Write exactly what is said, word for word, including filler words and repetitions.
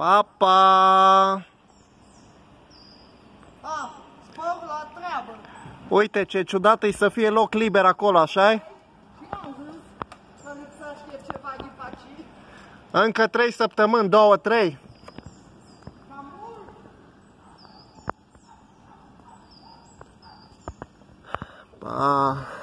Pa, pa! Ah, spor la treabă. Uite ce ciudat e să fie loc liber acolo, așa-i? Și am zis să lipsește ceva din faci. Încă trei săptămâni, două, trei. Cam mult. Pa!